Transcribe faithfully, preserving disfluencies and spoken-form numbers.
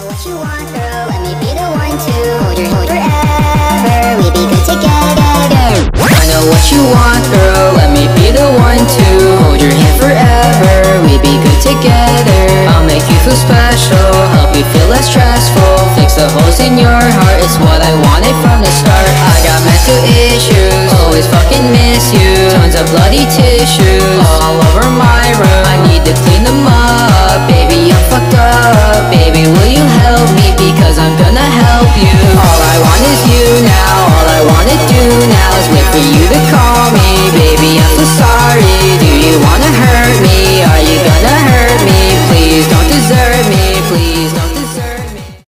what you want, girl. Let me be the one to hold your hand forever. We be good together. I know what you want, girl. Let me be the one to hold your hand forever. We be good together. I'll make you feel special, help you feel less stressful. Fix the holes in your heart, it's what I wanted from the start. I got mental issues, always fucking miss you. Tons of bloody tissues all over my room. I need to clean them up, baby, I'm fucked up. Baby, will you help me, because I'm gonna help you. All I want is you